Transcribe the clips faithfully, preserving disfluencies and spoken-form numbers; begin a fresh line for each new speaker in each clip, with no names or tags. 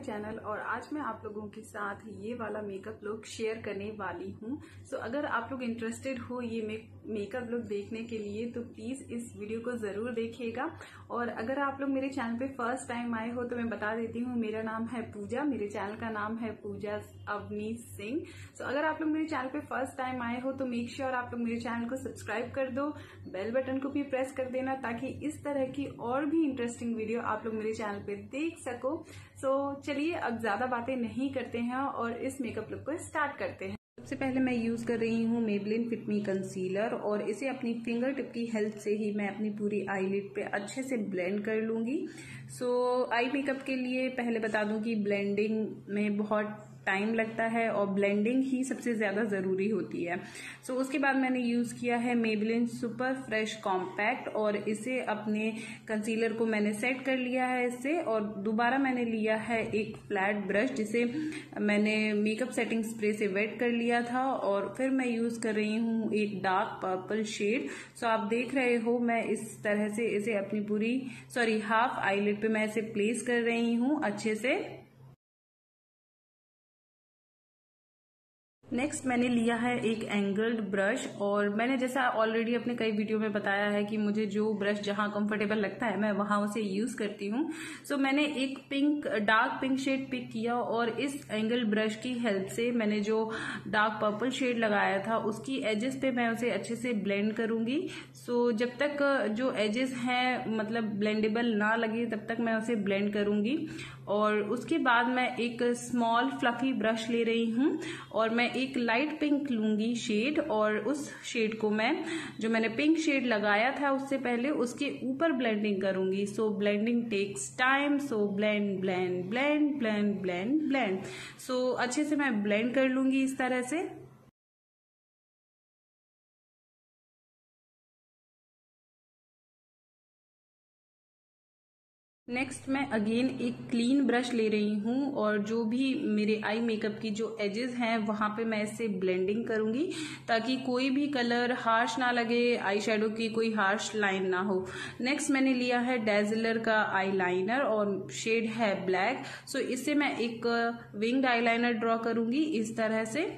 Channel और आज मैं आप लोगों के साथ ये वाला मेकअप लुक शेयर करने वाली हूँ। सो so, अगर आप लोग इंटरेस्टेड हो ये मेकअप लुक देखने के लिए तो प्लीज इस वीडियो को जरूर देखिएगा। और अगर आप लोग मेरे चैनल पे फर्स्ट टाइम आए हो तो मैं बता देती हूँ, मेरा नाम है पूजा, मेरे चैनल का नाम है पूजा अवनी सिंह। सो so, अगर आप लोग मेरे चैनल पे फर्स्ट टाइम आए हो तो मेक श्योर आप लोग मेरे चैनल को सब्सक्राइब कर दो, बेल बटन को भी प्रेस कर देना ताकि इस तरह की और भी इंटरेस्टिंग वीडियो आप लोग मेरे चैनल पे देख सको। सो so, चलिए अब ज्यादा बातें नहीं करते हैं और इस मेकअप लुक को स्टार्ट करते हैं। सबसे पहले मैं यूज कर रही हूँ मेबलिन फिट मी कंसीलर और इसे अपनी फिंगर टिप की हेल्प से ही मैं अपनी पूरी आईलिड पे अच्छे से ब्लेंड कर लूंगी। सो so, आई मेकअप के लिए पहले बता दूं कि ब्लेंडिंग में बहुत टाइम लगता है और ब्लेंडिंग ही सबसे ज्यादा जरूरी होती है। सो so, उसके बाद मैंने यूज किया है मेबलिन सुपर फ्रेश कॉम्पैक्ट और इसे अपने कंसीलर को मैंने सेट कर लिया है इससे। और दोबारा मैंने लिया है एक फ्लैट ब्रश जिसे मैंने मेकअप सेटिंग स्प्रे से वेट कर लिया था और फिर मैं यूज कर रही हूँ एक डार्क पर्पल शेड। सो आप देख रहे हो मैं इस तरह से इसे अपनी पूरी सॉरी हाफ आईलिड पे मैं इसे प्लेस कर रही हूँ अच्छे से। नेक्स्ट मैंने लिया है एक एंगल्ड ब्रश और मैंने जैसा ऑलरेडी अपने कई वीडियो में बताया है कि मुझे जो ब्रश जहां कंफर्टेबल लगता है मैं वहां उसे यूज करती हूँ। सो so, मैंने एक pink dark pink shade pick किया और इस एंगल्ड ब्रश की हेल्प से मैंने जो डार्क पर्पल शेड लगाया था उसकी एजेस पे मैं उसे अच्छे से ब्लेंड करूंगी। सो so, जब तक जो एजेस हैं मतलब ब्लेंडेबल ना लगे तब तक मैं उसे ब्लेंड करूंगी। और उसके बाद मैं एक स्मॉल फ्लफी ब्रश ले रही हूँ और मैं एक लाइट पिंक लूंगी शेड और उस शेड को मैं जो मैंने पिंक शेड लगाया था उससे पहले उसके ऊपर ब्लेंडिंग करूंगी। So blending takes time, so blend blend blend blend blend blend so अच्छे से मैं ब्लेंड कर लूंगी इस तरह से। नेक्स्ट मैं अगेन एक क्लीन ब्रश ले रही हूँ और जो भी मेरे आई मेकअप की जो एजेस हैं वहां पे मैं इससे ब्लेंडिंग करूंगी ताकि कोई भी कलर हार्श ना लगे, आई शेडो की कोई हार्श लाइन ना हो। नेक्स्ट मैंने लिया है डेज़लर का आई लाइनर और शेड है ब्लैक। सो इससे मैं एक विंग्ड आई लाइनर ड्रॉ करूंगी इस तरह से।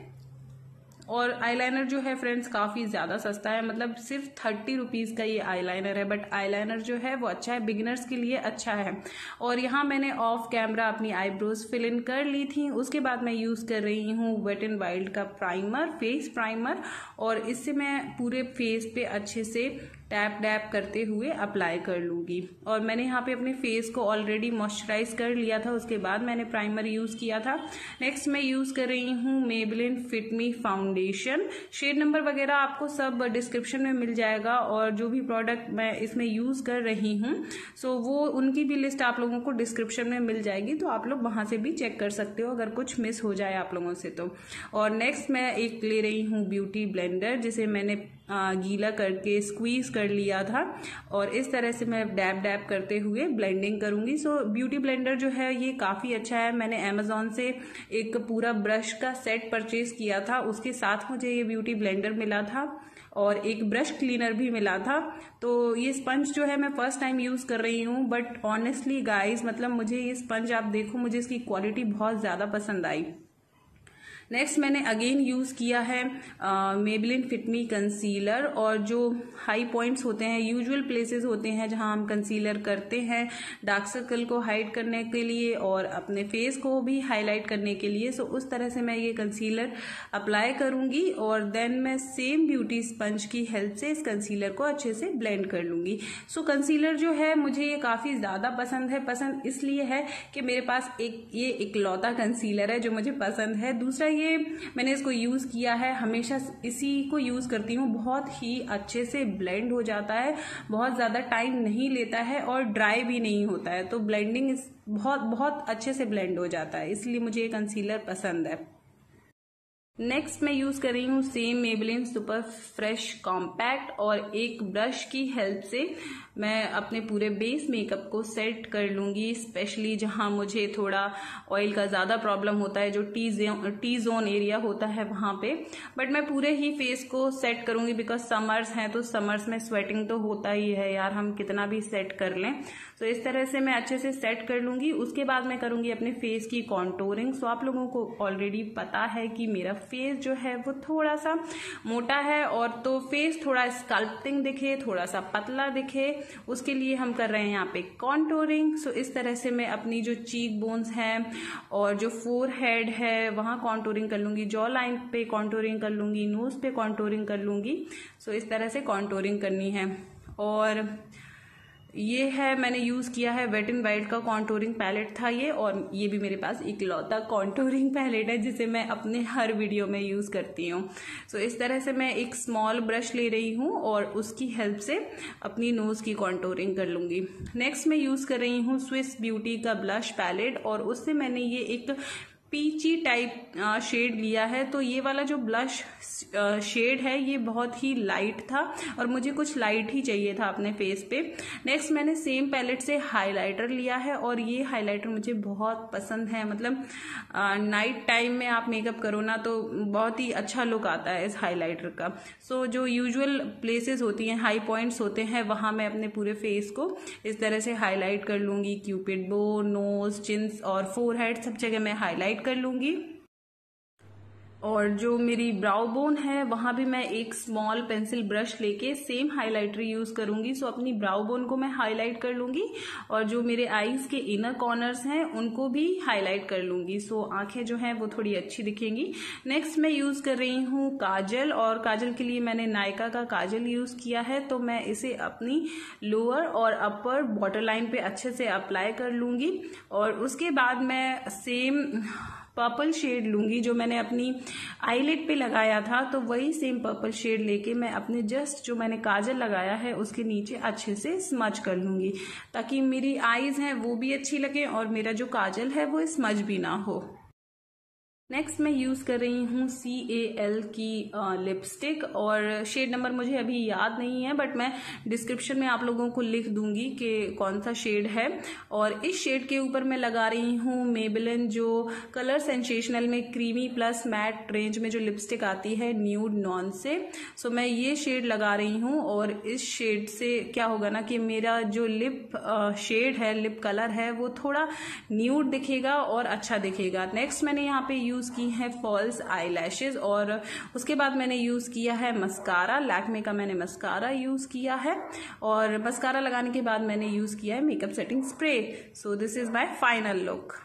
और आईलाइनर जो है फ्रेंड्स काफी ज्यादा सस्ता है, मतलब सिर्फ थर्टी रुपीज का ये आईलाइनर है, बट आईलाइनर जो है वो अच्छा है, बिगिनर्स के लिए अच्छा है। और यहाँ मैंने ऑफ कैमरा अपनी आईब्रोज फिल इन कर ली थी। उसके बाद मैं यूज कर रही हूँ वेट एंड वाइल्ड का प्राइमर, फेस प्राइमर, और इससे मैं पूरे फेस पे अच्छे से टैप डैप करते हुए अप्लाई कर लूंगी। और मैंने यहाँ पे अपने फेस को ऑलरेडी मॉइस्चराइज कर लिया था, उसके बाद मैंने प्राइमर यूज किया था। नेक्स्ट मैं यूज कर रही हूँ Maybelline fit me foundation. Shade number वगैरह आपको सब डिस्क्रिप्शन में मिल जाएगा और जो भी प्रोडक्ट मैं इसमें यूज कर रही हूँ सो वो उनकी भी लिस्ट आप लोगों को डिस्क्रिप्शन में मिल जाएगी, तो आप लोग वहां से भी चेक कर सकते हो अगर कुछ मिस हो जाए आप लोगों से तो। और नेक्स्ट मैं एक ले रही हूँ ब्यूटी ब्लेंडर जिसे मैंने गीला करके स्क्वीज कर लिया था और इस तरह से मैं डैब डैब करते हुए ब्लेंडिंग करूंगी। सो ब्यूटी ब्लेंडर जो है ये काफी अच्छा है। मैंने अमेजोन से एक पूरा ब्रश का सेट परचेज किया था, उसके साथ मुझे ये ब्यूटी ब्लेंडर मिला था और एक ब्रश क्लीनर भी मिला था। तो ये स्पंज जो है मैं फर्स्ट टाइम यूज कर रही हूँ, बट ऑनेस्टली गाइज मतलब मुझे ये स्पंज आप देखो, मुझे इसकी क्वालिटी बहुत ज्यादा पसंद आई। नेक्स्ट मैंने अगेन यूज किया है मेबलिन फिट मी कंसीलर और जो हाई पॉइंट्स होते हैं, यूजुअल प्लेसेस होते हैं जहां हम कंसीलर करते हैं डार्क सर्कल को हाइड करने के लिए और अपने फेस को भी हाईलाइट करने के लिए। सो उस तरह से मैं ये कंसीलर अप्लाई करूंगी और देन मैं सेम ब्यूटी स्पंज की हेल्प से इस कंसीलर को अच्छे से ब्लेंड कर लूंगी। सो कंसीलर जो है मुझे ये काफी ज्यादा पसंद है। पसंद इसलिए है कि मेरे पास एक ये इकलौता कंसीलर है जो मुझे पसंद है। दूसरा ये मैंने इसको यूज किया है, हमेशा इसी को यूज करती हूँ, बहुत ही अच्छे से ब्लेंड हो जाता है, बहुत ज्यादा टाइम नहीं लेता है और ड्राई भी नहीं होता है, तो ब्लेंडिंग बहुत बहुत अच्छे से ब्लेंड हो जाता है, इसलिए मुझे ये कंसीलर पसंद है। नेक्स्ट मैं यूज कर रही हूँ same Maybelline super fresh compact और एक ब्रश की हेल्प से मैं अपने पूरे बेस मेकअप को सेट कर लूंगी, स्पेशली जहां मुझे थोड़ा ऑयल का ज्यादा प्रॉब्लम होता है, जो टी टी जोन एरिया होता है वहां पे। बट मैं पूरे ही फेस को सेट करूंगी बिकॉज समर्स हैं, तो समर्स में स्वेटिंग तो होता ही है यार, हम कितना भी सेट कर लें। तो इस तरह से मैं अच्छे से सेट कर लूंगी। उसके बाद मैं करूंगी अपने फेस की कॉन्टोरिंग। सो आप लोगों को ऑलरेडी पता है कि मेरा फेस जो है वो थोड़ा सा मोटा है, और तो फेस थोड़ा स्कल्पटिंग दिखे, थोड़ा सा पतला दिखे, उसके लिए हम कर रहे हैं यहाँ पे कॉन्टोरिंग। सो इस तरह से मैं अपनी जो चीक बोन्स हैं और जो फोर हेड है वहां कॉन्टोरिंग कर लूंगी, जॉ लाइन पे कॉन्टोरिंग कर लूंगी, नोज पे कॉन्टोरिंग कर लूंगी। सो इस तरह से कॉन्टोरिंग करनी है। और ये है, मैंने यूज किया है वेट एंड वाइल्ड का कॉन्टोरिंग पैलेट था ये, और ये भी मेरे पास इकलौता कॉन्टोरिंग पैलेट है जिसे मैं अपने हर वीडियो में यूज करती हूँ। सो इस तरह से मैं एक स्मॉल ब्रश ले रही हूँ और उसकी हेल्प से अपनी नोज की कॉन्टोरिंग कर लूंगी। नेक्स्ट मैं यूज कर रही हूँ स्विस ब्यूटी का ब्लश पैलेट, और उससे मैंने ये एक पीची टाइप शेड लिया है। तो ये वाला जो ब्लश शेड है ये बहुत ही लाइट था और मुझे कुछ लाइट ही चाहिए था अपने फेस पे। नेक्स्ट मैंने सेम पैलेट से हाइलाइटर लिया है, और ये हाइलाइटर मुझे बहुत पसंद है। मतलब नाइट टाइम में आप मेकअप करो ना तो बहुत ही अच्छा लुक आता है इस हाइलाइटर का। सो so, जो यूजुअल प्लेसेस होती हैं, हाई पॉइंट्स होते हैं, वहां मैं अपने पूरे फेस को इस तरह से हाईलाइट कर लूंगी। क्यूपिड बो, नोज, चिन्स और फोरहेड सब जगह मैं हाईलाइट कर लूंगी। और जो मेरी ब्राउ बोन है वहां भी मैं एक स्मॉल पेंसिल ब्रश लेके सेम हाइलाइटर यूज करूंगी। सो अपनी ब्राउ बोन को मैं हाईलाइट कर लूंगी, और जो मेरे आईज के इनर कॉर्नर्स हैं उनको भी हाईलाइट कर लूंगी। सो आंखें जो हैं वो थोड़ी अच्छी दिखेंगी। नेक्स्ट मैं यूज कर रही हूँ काजल, और काजल के लिए मैंने नायका का काजल यूज किया है। तो मैं इसे अपनी लोअर और अपर बॉर्डर लाइन पे अच्छे से अप्लाई कर लूंगी, और उसके बाद मैं सेम पर्पल शेड लूंगी जो मैंने अपनी आईलिड पे लगाया था। तो वही सेम पर्पल शेड लेके मैं अपने जस्ट जो मैंने काजल लगाया है उसके नीचे अच्छे से स्मज कर लूंगी, ताकि मेरी आईज हैं वो भी अच्छी लगे और मेरा जो काजल है वो स्मज भी ना हो। नेक्स्ट मैं यूज कर रही हूँ सी ए एल की लिपस्टिक, और शेड नंबर मुझे अभी याद नहीं है, बट मैं डिस्क्रिप्शन में आप लोगों को लिख दूंगी कि कौन सा शेड है। और इस शेड के ऊपर मैं लगा रही हूँ मेबेलिन जो कलर सेंसेशनल में क्रीमी प्लस मैट रेंज में जो लिपस्टिक आती है न्यूड नॉन से। सो मैं ये शेड लगा रही हूँ, और इस शेड से क्या होगा ना कि मेरा जो लिप शेड है, लिप कलर है, वो थोड़ा न्यूड दिखेगा और अच्छा दिखेगा। नेक्स्ट मैंने यहाँ पे यूज की है फॉल्स आई लैशेज, और उसके बाद मैंने यूज किया है मस्कारा। लैक्मे का मैंने मस्कारा यूज किया है, और मस्कारा लगाने के बाद मैंने यूज किया है makeup setting spray. So this is my final look.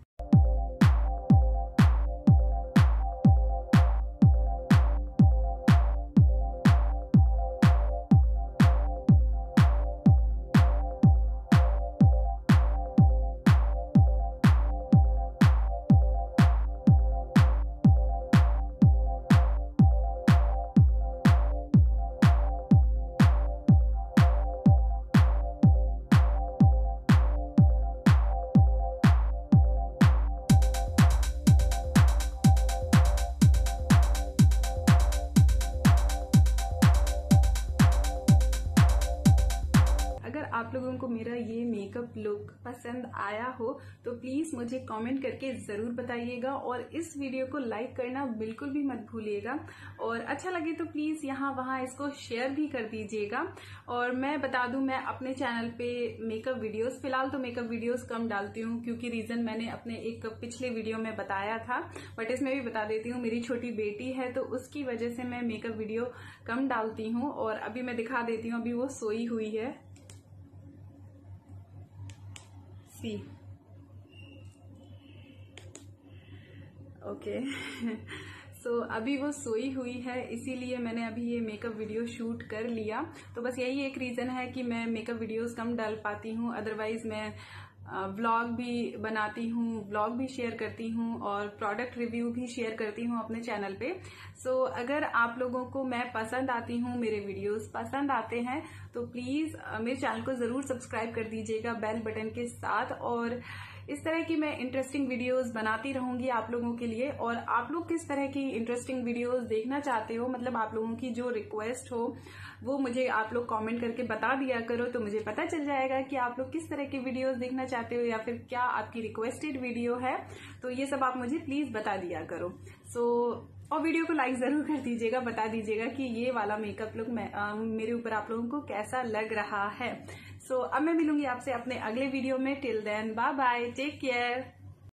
आप लोगों को मेरा ये मेकअप लुक पसंद आया हो तो प्लीज मुझे कमेंट करके जरूर बताइएगा, और इस वीडियो को लाइक करना बिल्कुल भी मत भूलिएगा, और अच्छा लगे तो प्लीज यहाँ वहाँ इसको शेयर भी कर दीजिएगा। और मैं बता दूं, मैं अपने चैनल पे मेकअप वीडियोस, फिलहाल तो मेकअप वीडियोस कम डालती हूँ क्योंकि रीजन मैंने अपने एक पिछले वीडियो में बताया था, बट इसमें भी बता देती हूँ, मेरी छोटी बेटी है तो उसकी वजह से मैं मेकअप वीडियो कम डालती हूँ। और अभी मैं दिखा देती हूँ, अभी वो सोई हुई है, सी ओके सो so, अभी वो सोई हुई है, इसीलिए मैंने अभी ये मेकअप वीडियो शूट कर लिया। तो बस यही एक रीज़न है कि मैं मेकअप वीडियोस कम डाल पाती हूँ, अदरवाइज मैं व्लॉग भी बनाती हूँ, व्लॉग भी शेयर करती हूँ, और प्रोडक्ट रिव्यू भी शेयर करती हूँ अपने चैनल पे। सो so, अगर आप लोगों को मैं पसंद आती हूँ, मेरे वीडियोस पसंद आते हैं, तो प्लीज़ मेरे चैनल को ज़रूर सब्सक्राइब कर दीजिएगा बेल बटन के साथ। और इस तरह की मैं इंटरेस्टिंग वीडियोस बनाती रहूंगी आप लोगों के लिए। और आप लोग किस तरह की इंटरेस्टिंग वीडियोस देखना चाहते हो, मतलब आप लोगों की जो रिक्वेस्ट हो वो मुझे आप लोग कमेंट करके बता दिया करो, तो मुझे पता चल जाएगा कि आप लोग किस तरह की वीडियोस देखना चाहते हो या फिर क्या आपकी रिक्वेस्टेड वीडियो है। तो ये सब आप मुझे प्लीज बता दिया करो। सो so, और वीडियो को लाइक जरूर कर दीजिएगा, बता दीजिएगा कि ये वाला मेकअप लुक मेरे ऊपर आप लोगों को कैसा लग रहा है। सो so, अब मैं मिलूंगी आपसे अपने अगले वीडियो में। Till then bye bye, take care.